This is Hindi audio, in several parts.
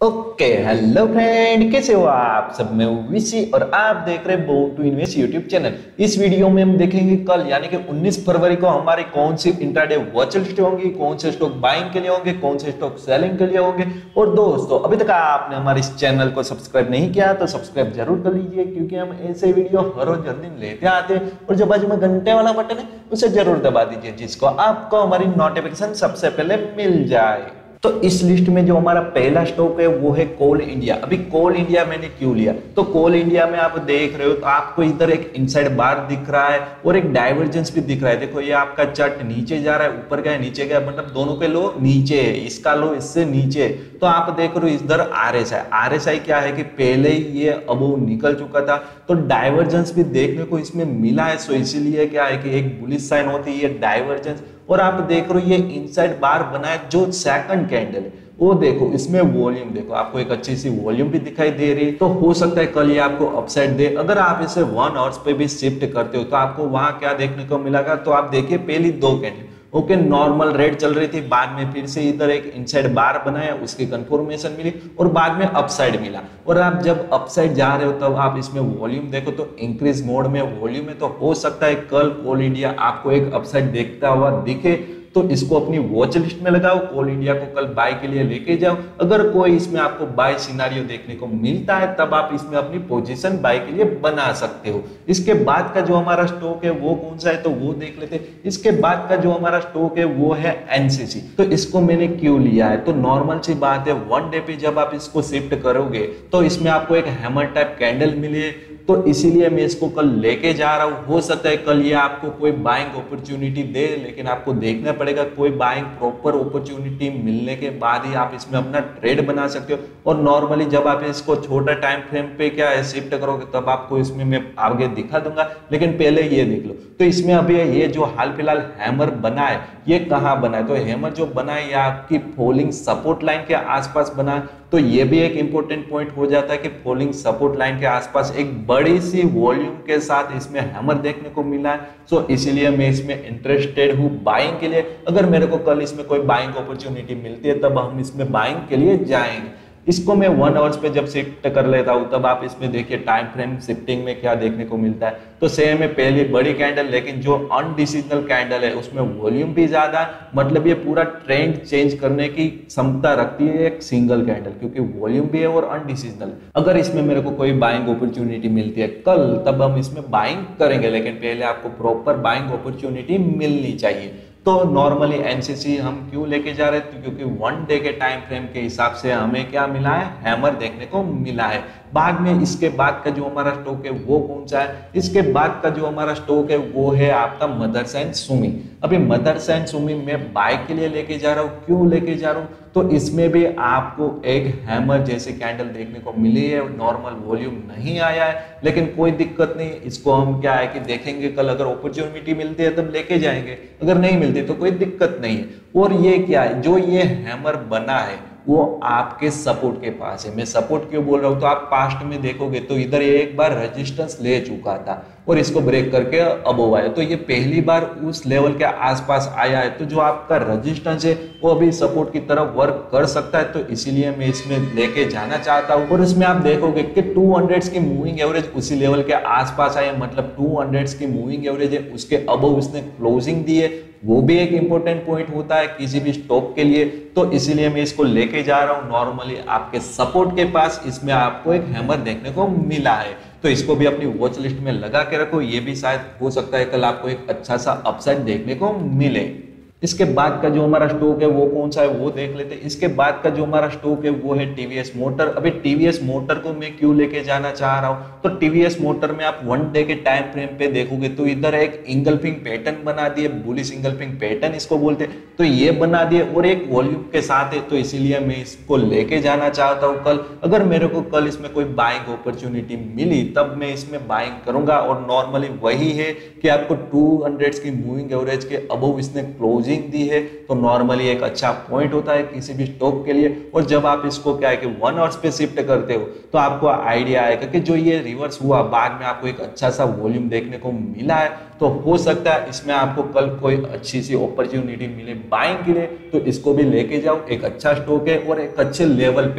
ओके हेलो फ्रेंड, कैसे हो आप सब। मैं हूं विशी और आप देख रहे हैं born to invest YouTube channel. इस वीडियो में हम देखेंगे कल यानी कि 19 फरवरी को हमारी कौन सी इंट्राडे वॉच लिस्ट होंगी, कौन से स्टॉक बाइंग के लिए होंगे, कौन से स्टॉक सेलिंग के लिए होंगे। और दोस्तों, अभी तक आपने हमारे इस चैनल को सब्सक्राइब नहीं किया तो सब्सक्राइब जरूर कर लीजिए, क्योंकि हम ऐसे वीडियो हर रोज हर दिन लेते आते हैं। और जो बाजू में घंटे वाला बटन है उसे जरूर दबा दीजिए, जिसको आपको हमारी नोटिफिकेशन सबसे पहले मिल जाए। तो इस लिस्ट में जो हमारा पहला स्टॉक है वो है कोल इंडिया। अभी कोल इंडिया मैंने क्यों लिया, तो कोल इंडिया में आप देख रहे हो तो आपको इधर एक इनसाइड बार दिख रहा है और एक डाइवर्जेंस भी दिख रहा है। देखो ये आपका चार्ट नीचे जा रहा है, ऊपर गया नीचे गया, मतलब दोनों के लो नीचे है, इसका लो इससे नीचे। तो आप देख रहे हो इधर आरएसआई क्या है कि पहले ही ये अबोव निकल चुका था, तो डाइवर्जेंस भी देखने को इसमें मिला है। सो इसीलिए क्या है कि एक बुलिश साइन होती है डाइवर्जेंस। और आप देख रहे हो ये इनसाइड बार बना है जो सेकंड कैंडल है, वो देखो इसमें वॉल्यूम देखो, आपको एक अच्छी सी वॉल्यूम भी दिखाई दे रही है। तो हो सकता है कल ये आपको अपसाइड दे। अगर आप इसे 1 आवर्स पे भी शिफ्ट करते हो तो आपको वहां क्या देखने को मिलेगा, तो आप देखिए पहली दो कैंडल ओके नॉर्मल रेड चल रही थी, बाद में फिर से इधर एक इनसाइड बार बनाया, उसकी कंफर्मेशन मिली और बाद में अपसाइड मिला। और आप जब अपसाइड जा रहे हो तब आप इसमें वॉल्यूम देखो तो इंक्रीज मोड में वॉल्यूम है। तो हो सकता है कल कोल इंडिया आपको एक अपसाइड देखता हुआ दिखे, तो इसको अपनी वॉच लिस्ट में लगाओ, कोल इंडिया को कल बाय के लिए लेके जाओ। अगर कोई इसमें आपको बाय सिनारियो देखने को मिलता है तब आप इसमें अपनी पोजीशन बाय के लिए बना सकते हो। इसके बाद का जो हमारा स्टॉक है वो कौन सा है तो वो देख लेते हैं। इसके बाद का जो हमारा स्टॉक है वो है एनसीसी। तो इसको मैंने क्यों लिया है, तो नॉर्मल सी बात है, 1 डे पे जब आप इसको शिफ्ट करोगे तो इसमें आपको एक हैमर टाइप कैंडल मिली, तो इसीलिए मैं इसको कल लेके जा रहा हूं। हो सकता है कल ये आपको कोई बाइंग अपॉर्चुनिटी दे, लेकिन आपको देखना पड़ेगा कोई बाइंग प्रॉपर अपॉर्चुनिटी मिलने के बाद ही आप इसमें अपना ट्रेड बना सकते हो। और नॉर्मली जब आप इसको छोटा टाइम फ्रेम पे क्या है शिफ्ट करोगे तब आपको इसमें मैं आगे दिखा दूंगा, लेकिन पहले ये देख लो। तो इसमें अभी ये जो हाल फिलहाल हैमर बना है ये कहाँ बना है, तो हैमर जो बना है ये आपकी फॉलिंग सपोर्ट लाइन के आसपास बना है। तो ये भी एक इंपॉर्टेंट पॉइंट हो जाता है कि फॉलिंग सपोर्ट लाइन के आसपास एक बड़ी सी वॉल्यूम के साथ इसमें हैमर देखने को मिला है। सो इसीलिए मैं इसमें इंटरेस्टेड हूँ बाइंग के लिए। अगर मेरे को कल इसमें कोई बाइंग अपॉर्चुनिटी मिलती है तब हम इसमें बाइंग के लिए जाएंगे। इसको मैं 1 आवर्स पे जब शिफ्ट कर लेता हूँ तब आप इसमें देखिए टाइम फ्रेम शिफ्टिंग में क्या देखने को मिलता है। तो सेम है पहली बड़ी कैंडल, लेकिन जो अनडिसीजनल कैंडल है उसमें वॉल्यूम भी ज्यादा है, मतलब ये पूरा ट्रेंड चेंज करने की क्षमता रखती है एक सिंगल कैंडल, क्योंकि वॉल्यूम भी है और अनडिसीजनल। अगर इसमें मेरे को कोई बाइंग अपॉर्चुनिटी मिलती है कल तब हम इसमें बाइंग करेंगे, लेकिन पहले आपको प्रॉपर बाइंग अपॉर्चुनिटी मिलनी चाहिए। तो नॉर्मली एनसीसी हम क्यों लेके जा रहे थे, क्योंकि 1 डे के टाइम फ्रेम के हिसाब से हमें क्या मिला है, हैमर देखने को मिला है। बाद में इसके बाद का जो हमारा स्टॉक है वो कौन सा है, इसके बाद का जो हमारा स्टॉक है वो है आपका मदर्स एंड सुमी। अभी मदर्स एंड सुमी मैं बाय के लिए लेके जा रहा हूँ। क्यों लेके जा रहा हूँ, तो इसमें भी आपको एक हैमर जैसे कैंडल देखने को मिली है, नॉर्मल वॉल्यूम नहीं आया है, लेकिन कोई दिक्कत नहीं। इसको हम क्या है कि देखेंगे कल, अगर अपॉर्चुनिटी मिलती है तब लेके जाएंगे, अगर नहीं मिलती तो कोई दिक्कत नहीं है। और ये क्या है, जो ये हैमर बना है वो आपके सपोर्ट के पास है। मैं सपोर्ट क्यों बोल रहा हूँ, तो आप पास्ट में देखोगे तो इधर ये एक बार रेजिस्टेंस ले चुका था और इसको ब्रेक करके अबोव आया, तो ये पहली बार उस लेवल के आसपास आया है। तो जो आपका रेजिस्टेंस है वो अभी सपोर्ट की तरफ वर्क कर सकता है, तो इसीलिए मैं इसमें लेके जाना चाहता हूँ। और इसमें आप देखोगे कि 200 की मूविंग एवरेज उसी लेवल के आसपास आए, मतलब 200 की मूविंग एवरेज है उसके अबोव इसने क्लोजिंग दी है। वो भी एक इंपॉर्टेंट पॉइंट होता है किसी भी स्टॉक के लिए, तो इसीलिए मैं इसको लेके जा रहा हूँ। नॉर्मली आपके सपोर्ट के पास इसमें आपको एक हैमर देखने को मिला है, तो इसको भी अपनी वॉच लिस्ट में लगा के रखो। ये भी शायद हो सकता है कल आपको एक अच्छा सा अपसाइड देखने को मिले। इसके बाद का जो हमारा स्टॉक है वो कौन सा है वो देख लेते हैं। इसके बाद का जो हमारा स्टॉक है वो है टीवीएस मोटर। अभी टीवीएस मोटर को मैं क्यों लेके जाना चाह रहा हूँ, तो टीवीएस मोटर में आप 1 डे के टाइम फ्रेम पे देखोगे तो इधर एक इंगल्फिंग पैटर्न बना दिए, बुलिश इंगल्फिंग पैटर्न इसको बोलते हैं, तो ये बना दिए और एक वॉल्यूम के साथ है, तो इसीलिए मैं इसको लेके जाना चाहता हूँ कल। अगर मेरे को कल इसमें कोई बाइंग अपॉर्चुनिटी मिली तब मैं इसमें बाइंग करूंगा। और नॉर्मली वही है कि आपको 200 की मूविंग एवरेज के अबोव इसने क्लोजिंग दी है, तो नॉर्मली एक अच्छा पॉइंट होता है किसी भी स्टॉक के लिए। और जब आप इसको क्या है कि 1 आवर्स पे शिफ्ट करते हो तो आपको आइडिया आएगा कि जो ये रिवर्स हुआ बाद में आपको एक अच्छा सा वॉल्यूम देखने को मिला है, तो हो सकता है इसमें आपको कल कोई अच्छी सी अपॉर्चुनिटी मिले बाइंग के लिए, तो इसको भी लेके जाओ। एक अच्छा स्टॉक है और एक अच्छे लेवल पे,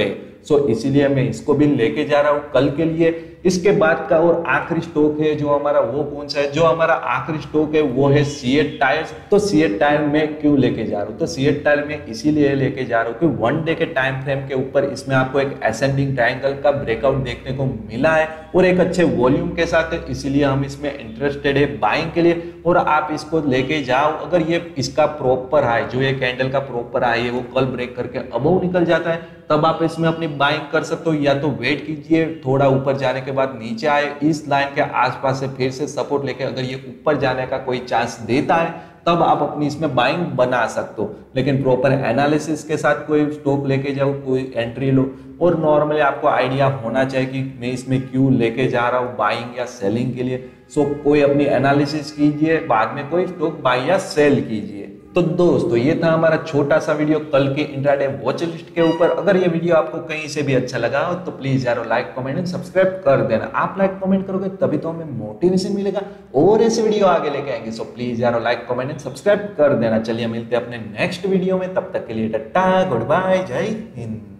सो इसीलिए मैं इसको भी लेके जा रहा हूँ कल के लिए। इसके बाद का और आखिरी स्टॉक है जो हमारा, वो कौन सा है? जो हमारा आखिरी स्टॉक है वो है सीएट टायर्स। तो सीएट टायर में क्यों लेके जा रहा हूँ? तो सीएट टायर में इसीलिए लेके जा रहा हूँ कि 1 डे के टाइम फ्रेम के ऊपर इसमें आपको एक असेंडिंग ट्रायंगल का ब्रेकआउट देखने को मिला है और एक अच्छे वॉल्यूम के साथ है, इसीलिए हम इसमें इंटरेस्टेड है बाइंग के लिए। और आप इसको लेके जाओ, अगर ये इसका प्रॉपर हाई, जो ये कैंडल का प्रॉपर हाई है वो कल ब्रेक करके अबव निकल जाता है, तब आप इसमें अपनी बाइंग कर सकते हो। या तो वेट कीजिए थोड़ा ऊपर जाने के बाद नीचे आए, इस लाइन के आसपास से फिर से सपोर्ट लेके अगर ये ऊपर जाने का कोई चांस देता है तब आप अपनी इसमें बाइंग बना सकते हो। लेकिन प्रॉपर एनालिसिस के साथ कोई स्टॉक लेके जाओ, कोई एंट्री लो, और नॉर्मली आपको आइडिया होना चाहिए कि मैं इसमें क्यों लेके जा रहा हूँ, बाइंग या सेलिंग के लिए। सो कोई अपनी एनालिसिस कीजिए, बाद में कोई स्टॉक बाई या सेल कीजिए। तो दोस्तों ये था हमारा छोटा सा वीडियो कल के इंट्राडे वॉच लिस्ट के ऊपर। अगर ये वीडियो आपको कहीं से भी अच्छा लगा हो तो प्लीज यार लाइक कमेंट एंड सब्सक्राइब कर देना। आप लाइक कमेंट करोगे तभी तो हमें मोटिवेशन मिलेगा और ऐसे वीडियो आगे लेके आएंगे। सो प्लीज यार लाइक कमेंट एंड सब्सक्राइब कर देना। चलिए मिलते हैं अपने नेक्स्ट वीडियो में, तब तक के लिए टाटा गुड बाय, जय हिंद।